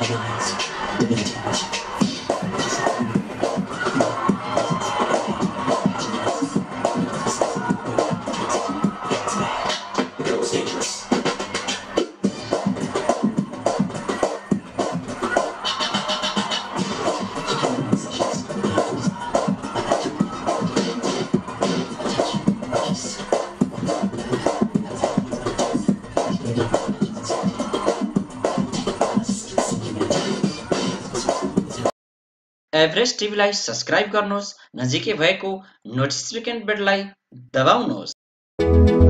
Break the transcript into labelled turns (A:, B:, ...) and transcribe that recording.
A: Headlines, divinity worship. The girl was dangerous.
B: Everest टिभीलाई subscribe गर्नुहोस्, नजिकै भएको नोटिफिकेसन बेललाई दबाउनुहोस्।